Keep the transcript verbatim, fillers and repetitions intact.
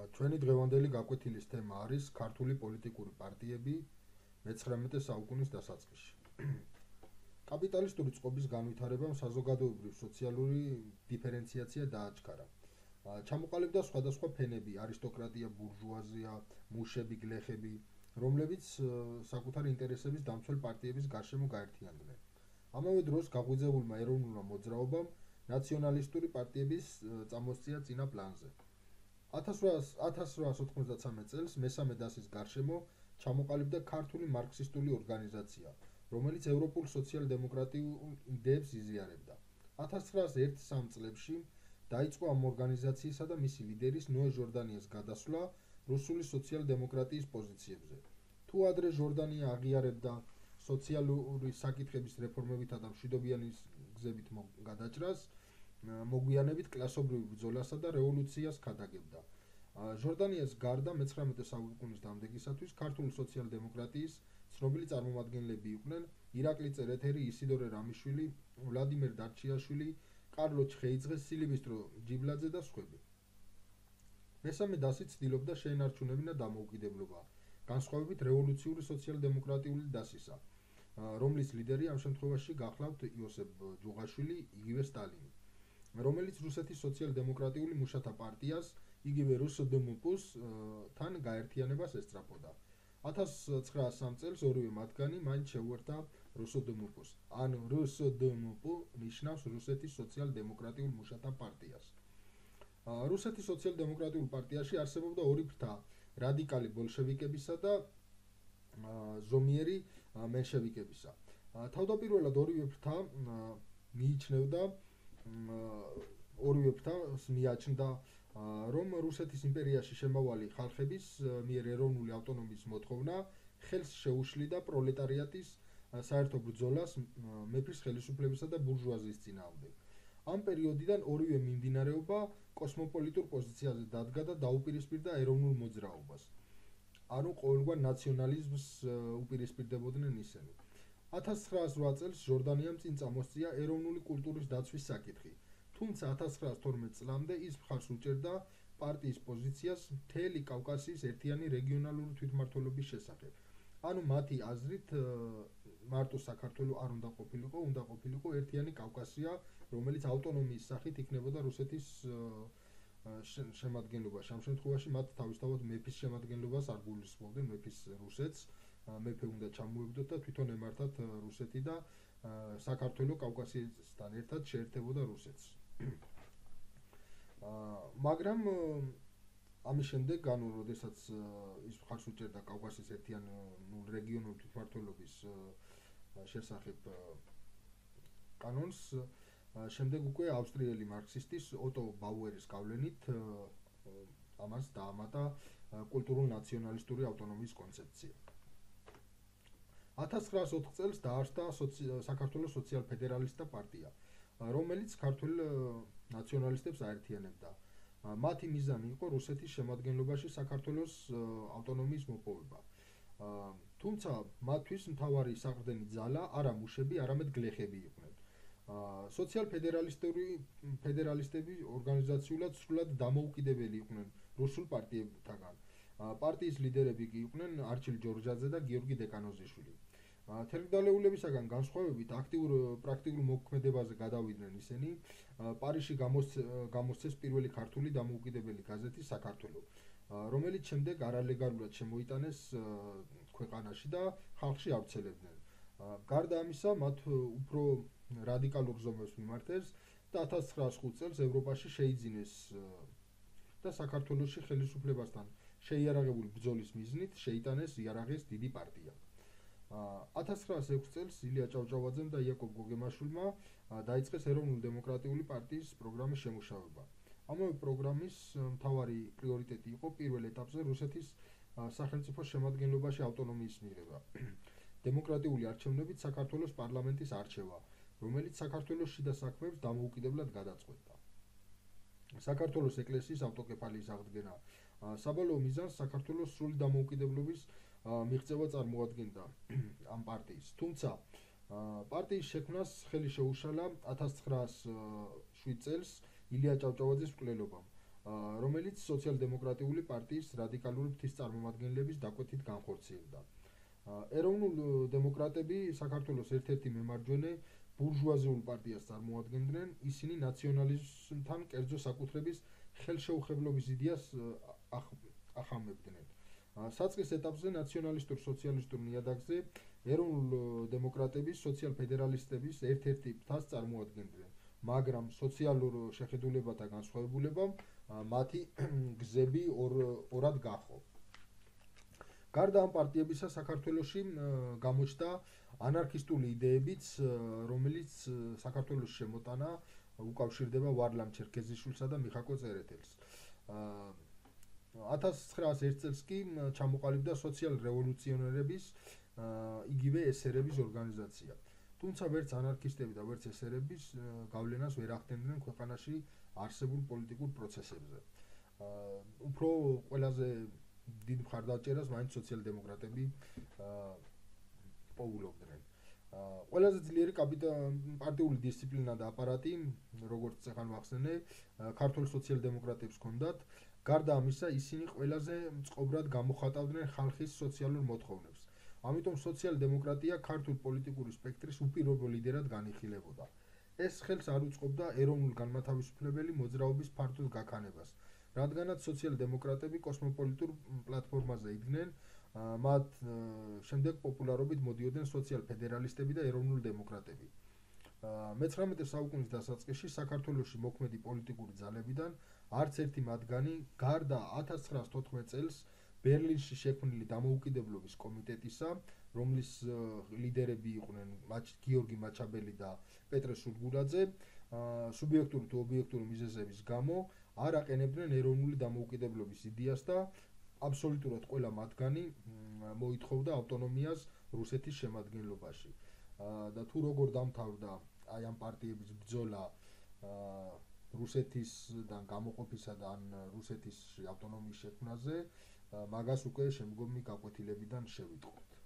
ჩვენი დღევანდელი გაკვეთილის თემა არის ქართული პოლიტიკური პარტიები მეცხრამეტე საუკუნის დასაწყისში. კაპიტალისტური წყობის განვითარებამ საზოგადოებრივ სოციალური დიფერენციაცია დააჩქარა. ჩამოყალიბდა სხვადასხვა ფენები, არისტოკრატია, ბურჟუაზია, მუშები, გლეხები, რომლებიც საკუთარი ინტერესების დამცველ პარტიების გარშემო გაერთიანდნენ. ამავე დროს გაღვიძებულმა ეროვნულმა მოძრაობამ ნაციონალისტური პარტიების წამოსწია წინა პლანზე. ათას რვაასი ოთხმოცდამეცხრამეტ წელს მესამე დასის გარშემო ჩამოყალიბდა ქართული მარქსისტული ორგანიზაცია, რომელიც ევროპულ სოციალ-დემოკრატიულ იდეებს იზიარებდა. ათას ცხრაასი ოცდაათი წლებში დაიწყო ამ ორგანიზაციისა და მისი ლიდერის ნოე ჟორდანიას გადასვლა რუსული სოციალ-დემოკრატიის პოზიციებზე. თუ ადრე ჟორდანია აღიარებდა სოციალური საკითხების რეფორმებითა და მშვიდობიანი გზებით გადაჭრას, მოგვიანებით კლასობრივ ბრძოლასა და რევოლუციას ქადაგებდა. ჟორდანიას გარდა მეცხრამეტე საუკუნის დამდეგისათვის ქართული სოციალ-დემოკრატიის ცნობილი წარმომადგენლები იყვნენ ირაკლი წერეთელი, ისიდორე რამიშვილი, ვლადიმერ დარჩიაშვილი, კარლო ჩხეიძე, სილიბისტრო ჯიბლაძე და სხვები. მესამე დასი ცდილობდა შეენარჩუნებინა დამოუკიდებლობა, განსხვავებით რევოლუციური სოციალ-დემოკრატიული დასისა, რომლის ლიდერი ამ შემთხვევაში გახლავთ იოსებ ჯუღაშვილი, იგივე სტალინი, რომელიც რუსეთის სოციალ-დემოკრატიული მუშათა პარტიას, იგივე რსდმპ-ს თან გაერთიანებას ესწრაფოდა. ათას ცხრაასი სამი წელს ორივე მათგანი მაინც შეუერთა რსდმპ-ს, ან რსდმპ ნიშნავს რუსეთის სოციალ-დემოკრატიულ მუშათა პარტიას. რუსეთის სოციალ-დემოკრატიულ პარტიაში არსებობდა ორი ფრთა, რადიკალი ბოლშევიკებისა და ზომიერი მენშევიკებისა. თავდაპირველად ორივე ფრთა მიიჩნევდა ორივე ფრთას მიაჩნდა, რომ რუსეთის იმპერიაში შემავალი ხალხების მიერ ეროვნული ავტონომიის მოთხოვნა ხელს შეუშლიდა პროლეტარიატის საერთო ბრძოლას მეფის ხელისუფლებისა და ბურჟუაზიის წინააღმდეგ. ამ პერიოდიდან ორივე მიმდინარეობა კოსმოპოლიტურ პოზიციაზე დადგა და დაუპირისპირდა ეროვნულ მოძრაობას. ანუ ყოველგვარ ნაციონალიზმს უპირისპირდებოდნენ ისინი. ათას ცხრაასი რვა წელს ჟორდანიამ წინ წამოსწია ეროვნული კულტურის დაცვის საკითხი, თუმცა ათას ცხრაასი თორმეტ წლამდე ის მხარს უჭერდა პარტიის პოზიციას მთელი კავკასიის ერთიანი რეგიონალური თვითმმართველობის შესახებ. ანუ მათი აზრით მარტო საქართველო არ უნდა ყოფილიყო, უნდა ყოფილიყო ერთიანი კავკასია, რომელიც ავტონომიის სახით იქნებოდა რუსეთის შემადგენლობაში. ამ შემთხვევაში მათ თავისთავად მეფის შემადგენლობას არ გულისხმობდნენ, მეფის რუსეთს, მეფე უნდა ჩამოებდოთ და თვითონ ემართათ რუსეთი და საქართველო კავკასიასთან ერთად შეერთებოდა რუსეთს. მაგრამ ამის შემდეგ, ანუ როდესაც ის მხარს უჭერდა კავკასიის ერთიანულ რეგიონულ თვითმმართველობის შესახებ კანონს, შემდეგ უკვე ავსტრიელი მარქსისტის ოტო ბაუერის გავლენით ამას დაამატა კულტურულ-ნაციონალისტური ავტონომიის კონცეფცია. ათას ცხრაასი ოთხ წელს დაარსდა საქართველოს სოციალ-ფედერალისტთა პარტია, რომელიც ქართველ ნაციონალისტებს აერთიანებდა. მათი მიზანი იყო რუსეთის შემადგენლობაში საქართველოს ავტონომიის მოპოვება. თუმცა მათთვის მთავარი საყრდენი ძალა არა მუშები, არამედ გლეხები იყვნენ. სოციალ-ფედერალისტური ფედერალისტები ორგანიზაციულად სრულად დამოუკიდებელი იყვნენ რუსულ პარტიებთაგან. პარტიის ლიდერები კი იყვნენ არჩილ ჯორჯაძე და გიორგი დეკანოზიშვილი. თერგდალეულებისაგან განსხვავებით აქტიურ პრაქტიკულ მოქმედებაზე გადავიდნენ ისინი. პარიზში გამოსცეს პირველი ქართული დამოუკიდებელი გაზეთი საქართველო, რომელიც შემდეგ არალეგალურად შემოიტანეს ქვეყანაში და ხალხში ავრცელებდნენ. გარდა ამისა, მათ უფრო რადიკალურ ზომებს მიმართეს და ათას ცხრაასი ხუთ წელს ევროპაში შეიძინეს და საქართველოში ხელისუფლებასთან შეიარაღებული ბრძოლის მიზნით შეიტანეს იარაღეს დიდი პარტია. ათას ცხრაასი ექვსი წელს ილია ჭავჭავაძემ და იაკობ გოგემაშვილმა დაიწყეს ეროვნულ-დემოკრატიული პარტიის პროგრამის შემუშავება. ამავე პროგრამის მთავარი პრიორიტეტი იყო პირველ ეტაპზე რუსეთის სახელმწიფოს შემადგენლობაში ავტონომიის მიღება, დემოკრატიული არჩევნებით საქართველოს პარლამენტის არჩევა, რომელიც საქართველოს შიდა საქმეებს დამოუკიდებლად გადაწყვეტდა. საქართველოს ეკლესიის ავტოკეფალიის აღდგენა საბოლოო მიზანს საქართველოს სრული დამოუკიდებლობის მიღწევა წარმოადგენდა ამ პარტიის. თუმცა პარტიის შექმნას ხელი შეუშალა ათას ცხრაასი შვიდ წელს ილია ჭავჭავაძის მკვლელობამ. რომელიც სოციალ-დემოკრატიული პარტიის რადიკალური ფრთის წარმომადგენლების დაკვეთით განხორციელდა. ეროვნულ დემოკრატები საქართველოს ერთ-ერთი მემარჯვენე ბურჟუაზიულ პარტიას წარმოადგენდნენ, ისინი ნაციონალიზმთან კერძო საკუთრების ხელშეუხებლობის იდეას ახამებდნენ. საწყის ეტაპზე ნაციონალისტურ სოციალისტურ ნიადაგზე ეროვნულ დემოკრატების სოციალ-ფედერალისტების ერთ-ერთი ფრთას წარმოადგენდნენ, მაგრამ სოციალურ შეხედულებათა განსხვავებულებამ მათი გზები ორად გაჰყო. გარდა ამ პარტიებისა საქართველოში გამოჩნდა ანარქისტული იდეებიც, რომელიც საქართველოს შემოტანა უკავშირდება ვარლამ ჩერქეზიშვილსა და მიხაკო წერეთელს. ათას ცხრაას ერთ წელს კი ჩამოყალიბდა სოციალ-რევოლუციონერების იგივე ესერების ორგანიზაცია. თუმცა ვერც ანარქისტები და ვერც ესერების გავლენას ვერ ახდენდნენ ქვეყანაში არსებულ პოლიტიკურ პროცესებზე. უფრო ყველაზე დიდ მხარდაჭერას მაინც სოციალ-დემოკრატები პოულობდნენ. ყველაზე ძლიერი პარტიული დისციპლინა და აპარატი, როგორც წეხან ვახსენე, ქართულ სოციალ-დემოკრატებს ჰქონდათ. გარდა ამისა, ისინი ყველაზე წყობრად გამოხატავდნენ ხალხის სოციალურ მოთხოვნებს. ამიტომ სოციალ-დემოკრატია ქართულ პოლიტიკური სპექტრის უპირობო ლიდერად განიხილებოდა. ეს ხელს არ უწყობდა ეროვნულ განმათავისუფლებელი მოძრაობის ფართო გაქანებას, რადგანაც სოციალ-დემოკრატები კოსმოპოლიტურ პლატფორმაზე იდგნენ, მათ შემდეგ პოპულარობით მოდიოდნენ სოციალ-ფედერალისტები და ეროვნულ დემოკრატები. მეცხრამეტე საუკუნის დასაწყისში საქართველოში მოქმედი პოლიტიკური ძალებიდან არც ერთი მათგანი გარდა ათას ცხრაას თოთხმეტ წელს ბერლინში შექმნილი დამოუკიდებლობის კომიტეტისა, რომლის ლიდერები იყვნენ გიორგი მაჩაბელი და პეტრე სულგულაძე, სუბიექტური თუ ობიექტური მიზეზების გამო არ აყენებდნენ ეროვნული დამოუკიდებლობის იდეას და აბსოლუტურად ყველა მათგანი მოითხოვდა ავტონომიას რუსეთის შემადგენლობაში. და თუ როგორ დამთავრდა აი ამ პარტიების ბრძოლა რუსეთისგან გამოყოფისა და ან რუსეთის ავტონომიის შექმნაზე, მაგას უკვე შემდგომი გაკვეთილებიდან შევიტყვით.